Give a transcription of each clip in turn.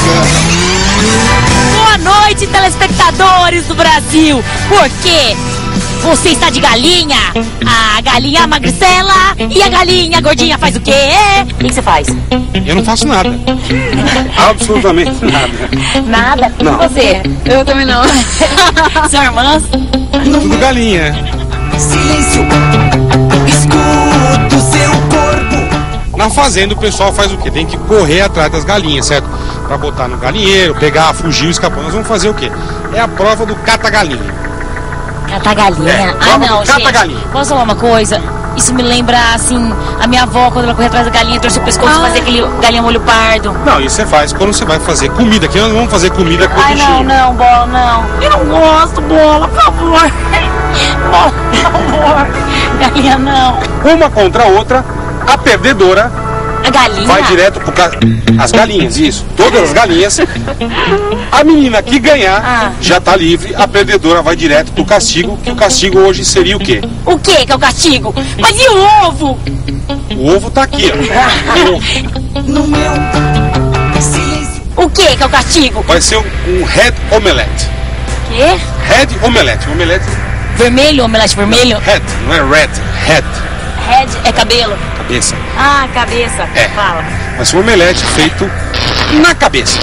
Boa noite, telespectadores do Brasil. Por quê? Você está de galinha? A galinha magricela e a galinha gordinha faz o quê? O que você faz? Eu não faço nada. Absolutamente nada. Nada? Não. E você? Eu também não. Sua irmã? Tudo galinha. Silêncio, escuto seu corpo. Na fazenda o pessoal faz o quê? Tem que correr atrás das galinhas, certo? Pra botar no galinheiro, pegar, fugir, escapar. Nós vamos fazer o quê? É a prova do cata-galinha. Cata-galinha? Ah, não, cata-galinha. gente. Posso falar uma coisa? Isso me lembra, assim, a minha avó, quando ela corria atrás da galinha, trouxe o pescoço e fazia aquele galinha molho pardo. Não, isso você faz quando você vai fazer comida. Aqui nós vamos fazer comida com o Ai, bichinho. não, Bola, não. Eu não gosto, Bola, por favor. Bola, por favor. Galinha, não. Uma contra a outra, a perdedora A galinha? vai direto pro as galinhas, isso. Todas as galinhas. A menina que ganhar já tá livre. A perdedora vai direto pro castigo. Que o castigo hoje seria o quê? O que que é o castigo? Mas e o ovo? O ovo tá aqui, ó. No meu silêncio. O que que é o castigo? Vai ser um red omelette. Quê? Red omelette. Omelette Vermelho, omelete vermelho? red, não é red. Red. Head é cabelo. Cabeça. Ah, cabeça. É. Fala. Vai ser um omelete feito na cabeça.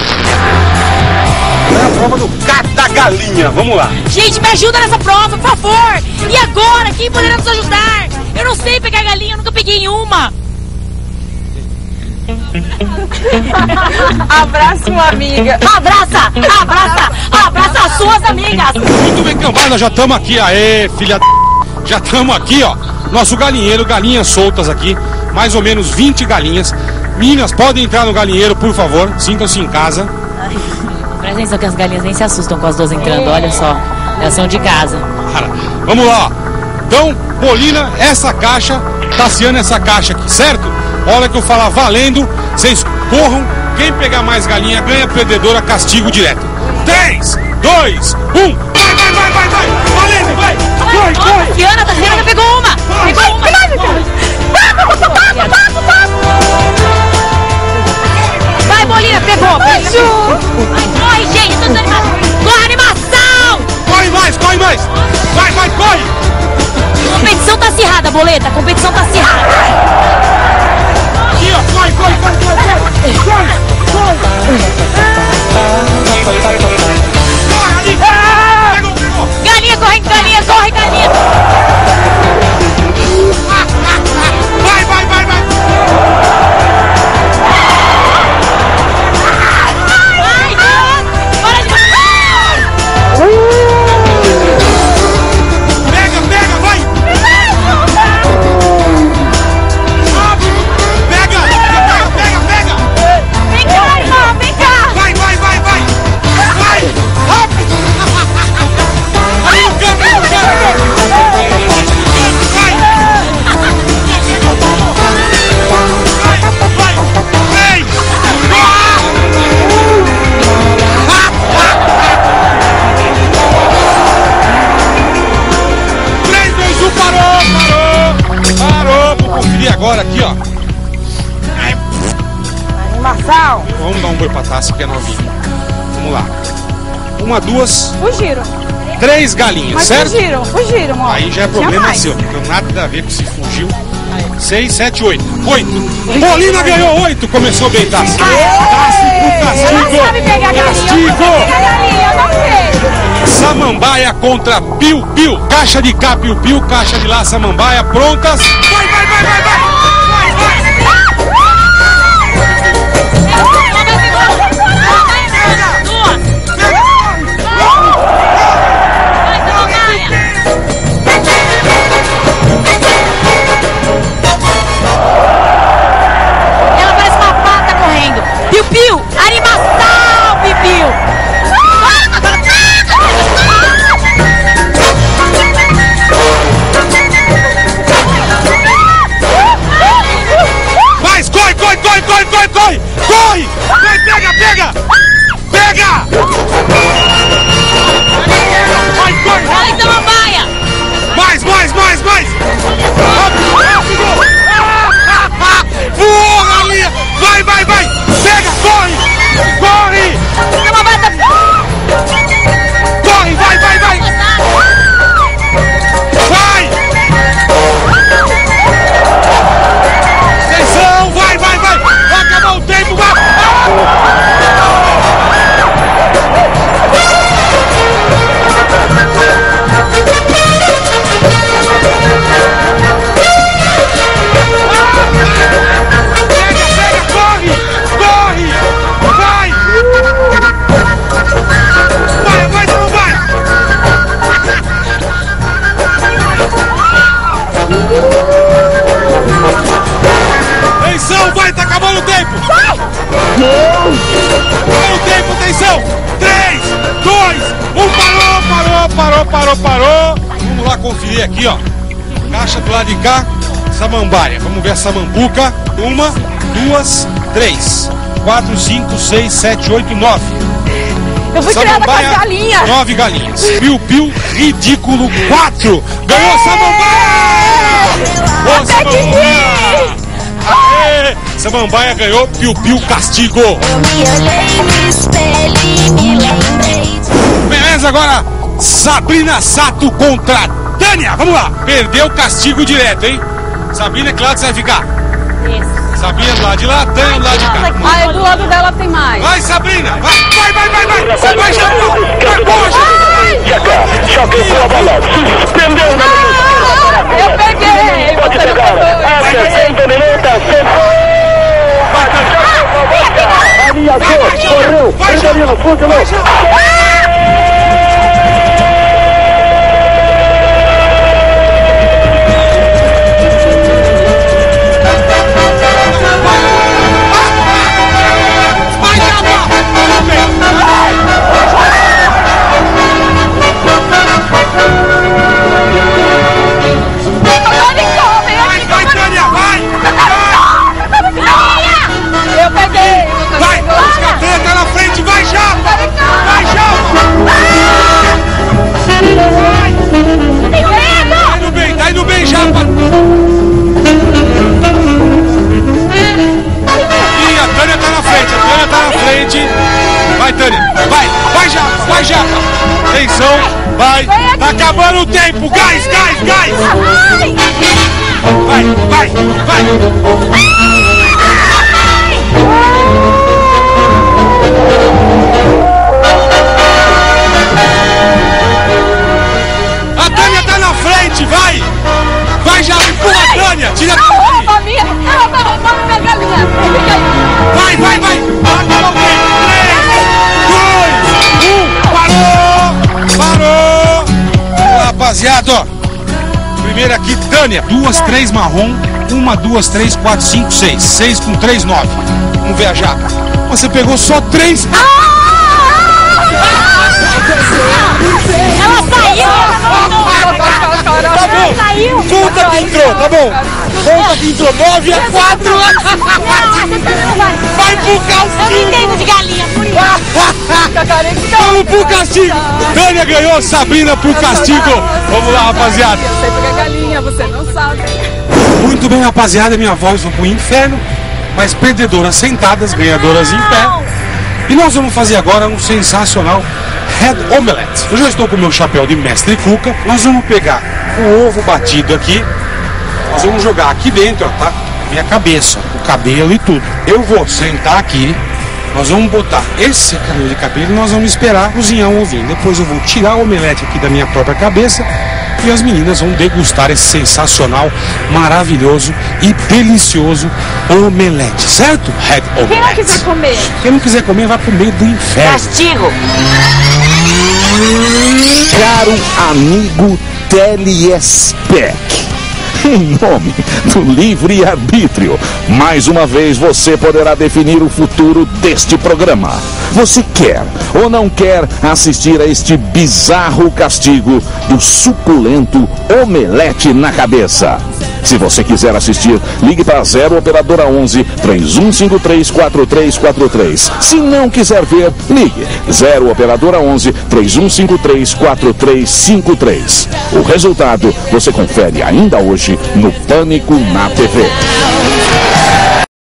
É a prova do cata-galinha. Vamos lá. Gente, me ajuda nessa prova, por favor. E agora? Quem poderá nos ajudar? Eu não sei pegar galinha, eu nunca peguei uma. Abraça uma amiga. Abraça as suas amigas. Muito bem, cambada, já estamos aqui. Aê, filha da... Já estamos aqui, ó. Nosso galinheiro, galinhas soltas aqui. Mais ou menos 20 galinhas. Meninas, podem entrar no galinheiro, por favor. Sintam-se em casa. Presta atenção que as galinhas nem se assustam com as duas entrando, olha só. Elas são de casa. Cara, vamos lá, ó. Então, Bolina, essa caixa, Tassiano, essa caixa aqui, certo? A hora que eu falar valendo, vocês corram. Quem pegar mais galinha ganha, perdedora, castigo direto. 3, 2, 1. Vai. Valendo, vai. Corre. Tassiana pegou uma. Pegou uma. Vai, Bolina, pegou. Corre, gente, tô desanimada. Corre, animação. Corre mais. Vai, corre. A competição tá acirrada, Boleta. A competição tá acirrada. Aqui, ó. Corre. Pegou. Galinha correndo, corre, galinha. Vai. Para de... Pega, vai. Pega. Vem cá, irmão, vem cá. Vai. Rápido. Vai. 3, 2, 1, parou. Vou conferir agora aqui, ó. Animação. Vamos dar um boi pra taça que é novinha. Vamos lá. 1, 2, Fugiram. 3 galinhas, Mas certo? fugiram, amor. Aí já é problema Jamais. seu, não tem nada a ver com se fugiu. 6, 7, 8. 8. Bolina ganhou 8. Começou bem, Tassi. Tassi pro Ela sabe pegar galinha. Eu não sei pegar galinha, eu não sei. Samambaia contra Piu-Piu. Caixa de cá, Piu-Piu. Caixa de lá, Samambaia. Prontas. Vai. Ela parece uma pata correndo. Piu-piu, animação, Piu-piu. Mas corre. Vai, pega. Vai, corre. Vai, Samambaia. Mais. Rápido. Voa, galinha. Vai. Pega, corre. 3, 2, 1, parou. Vamos lá conferir aqui, ó. Caixa do lado de cá, samambaia. Vamos ver a samambuca. 1, 2, 3, 4, 5, 6, 7, 8, 9. Eu fui criada com as galinhas. 9 galinhas. Piu-piu, ridículo, 4. Ganhou samambaia! Ô, samambaia! Aê! Samambaia ganhou, piu-piu, castigo. Eu me olhei no espelho e me lembrei. Beleza, agora Sabrina Sato contra Tânia. Vamos lá. Perdeu o castigo direto, hein? Sabrina, claro que você vai ficar. Isso. Sabrina do lado de lá, Tânia do lado de cá. Ah, do lado dela tem mais. Vai, Sabrina! Vai! Você vai, Sabrina! Vai, poxa! Já pegou a bola, suspendeu na Eu peguei. Pode pegar, a 60 minutos, ameaçou, correu, Danilo, funcionou. Eu peguei. Vai! Os cafés tá na frente! Vai, Japa! Vai, Japa! Tá indo bem, Japa! Ih, a Tânia tá na frente, Vai, Tânia! Vai, Japa! Atenção! Vai! Tá acabando o tempo! Gás! Vai! A Tânia tá na frente, vai! Vai, já empurra a Tânia! Tira a Tânia! Ela tá roubando minha galinha. Fica aí. Vai! Acabou o tempo! 3, 2, 1, parou! Vamos lá, rapaziada, ó! Primeiro aqui, Tânia, 2, 3 marrom, 1, 2, 3, 4, 5, 6. 6 com 3, 9. Vamos ver a Japa. Você pegou só 3. Ela saiu! Tá bom! Conta que entrou, tá bom? Conta que entrou, 9 a 4. Vai pro castigo! Entendo de galinha, por isso. Vamos pro castigo! Tânia ganhou, Sabrina pro castigo. Vamos lá, rapaziada. Eu sei pegar galinha, você não sabe. Muito bem, rapaziada, minha voz foi pro inferno, mas perdedoras sentadas, ganhadoras em pé. E nós vamos fazer agora um sensacional Head Omelette. Eu já estou com o meu chapéu de mestre Cuca. Nós vamos pegar o ovo batido aqui, nós vamos jogar aqui dentro, ó, tá? Minha cabeça, o cabelo e tudo. Eu vou sentar aqui, nós vamos botar esse cabelo de cabelo e nós vamos esperar cozinhar o ovinho. Depois eu vou tirar o omelete aqui da minha própria cabeça e as meninas vão degustar esse sensacional, maravilhoso e delicioso omelete, certo? Head Omelette. Quem não quiser comer? Quem não quiser comer vai pro meio do inferno. Castigo! Caro amigo Telespec, em nome do livre-arbítrio, mais uma vez você poderá definir o futuro deste programa. Você quer ou não quer assistir a este bizarro castigo do suculento omelete na cabeça? Se você quiser assistir, ligue para 0 operadora 11 3153 4343. Se não quiser ver, ligue 0 operadora 11 3153 4353. O resultado você confere ainda hoje no Pânico na TV.